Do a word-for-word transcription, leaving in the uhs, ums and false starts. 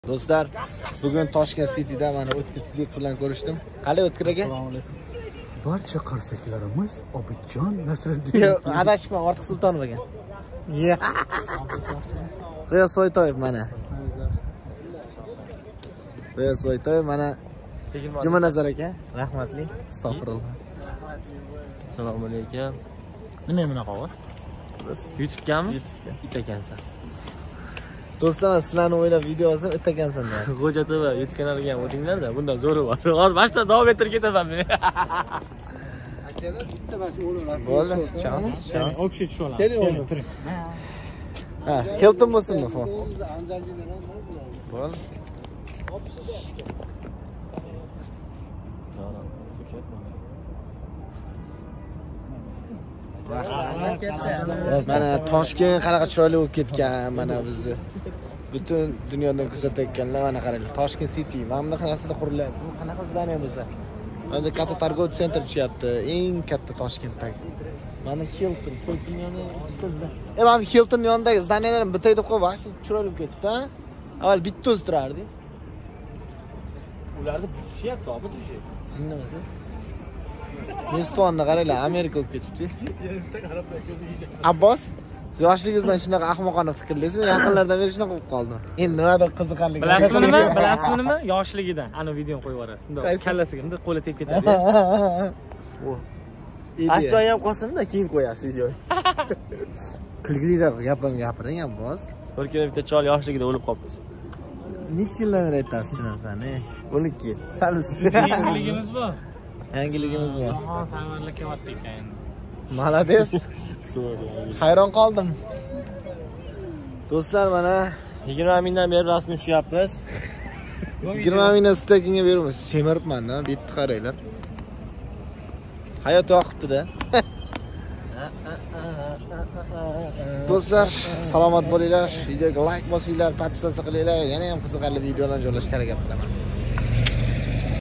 Do'stlar, bugun Toshkent City'da mana O'tkir Sidiq bilan ko'rishdim. Qalay O'tkir aka? Assalomu alaykum. Barcha qarsaklarimiz Obidjon Nasriddin. Yo'q, adashibman, Ortiq Sultonov ekan. G'iyos Soytoyev mana. G'iyos Soytoyev mana Jumanazar aka, rahmatli. Astag'firullah. Assalomu alaykum. Nima bunaqa ovoz? YouTube'gami? It ekansan. Do'stlar, sizlarni o'ylab video olsam it ekansan deyapti. Xo'ja T V YouTube kanaliga ham o'tinglar-da, bundan zo'ri bor. Hozir boshda davom ettirib ketaman men. Akalar bitta bas o'laverasiz. Bo'ldi, chans, chans. Общий tusha olamiz. Keling, o'rni turing. Ha, Hilton bo'lsinmi fon? Bo'ldi. Mana Toshkent qanaqa chiroyli bo'lib ketgan, mana bizni butun dunyodan kuzatayotganlar mana qarang. Toshkent City mana bunaqa narsada qurilyapti. Bu qanaqa zdaniya bo'lsa? Mana katta торговый sentr tushyapti, eng katta Toshkentdagi. Mana Hilton, Hilton yoni bizda. E, mana Hilton yonidagi zdaniyalarni bitayda qo'yib, vaqti chiroyli bo'lib ketibdi, ha? Avval bitta o'zi turardi. Ularni butishyapti, obi tushi. Siz nimasiz? Nestvonni qaranglar, Amerika bo'lib ketibdi. Abbos, siz yoshligingizdan shunaqa ahmoqona fikrlaysizmi? Yaqinlardan beri shunaqa bo'lib qoldi. Endi nimadir qiziqarli. Bilasizmi nima? Bilasizmi nima? Yoshligidan ana videoni qo'yib yuborasiz. Bundoq kallasiga bunday qo'li tegib ketadi. O. Ashyoy ham qolsin-da, keyin qo'yasiz videoni. Kulgiliroq gapim gapiring, Abbos. Bir kuni bitta chol yoshligida o'lib qolibdi. Necha yildan beri aytasiz shu narsani? o'n ikki. Sal ustida. Yangiligimiz bu. Yangiligimiz bor. Ha, samarlar kelyapti ekan. Malades. Hayron qoldim. Do'stlar, mana yigirma mingdan beri rasmiy tushyapmiz. yigirma mingdan stakingga beramiz. Semiribman-da, bu yerni qaranglar. Hayot yoqibdi-da. Do'stlar, salomat bo'linglar. Videoga like bosinglar, podpisatsiya qilinglar. Yana ham qiziqarli videolarni joylashga harakat qilaman.